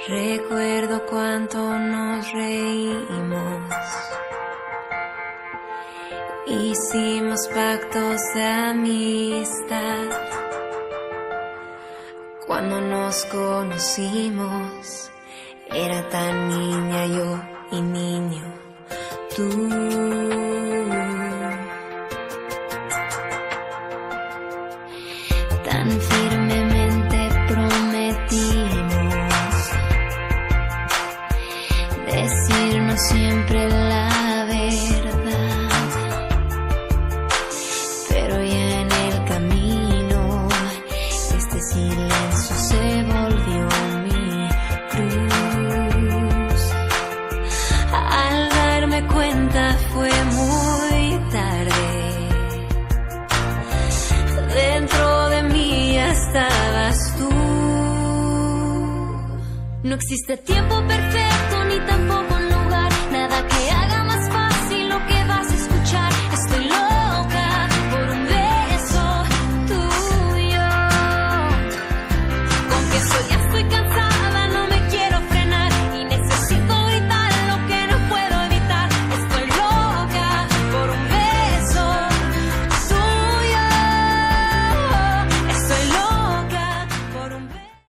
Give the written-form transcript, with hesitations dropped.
Recuerdo cuánto nos reímos, hicimos pactos de amistad. Cuando nos conocimos, era tan niña yo y niño tú. Tan firmemente prometimos decirnos siempre la verdad, pero ya en el camino este silencio se volvió mi cruz. Al darme cuenta fue muy tarde, dentro de mí ya estabas tú. No existe tiempo perfecto ni tampoco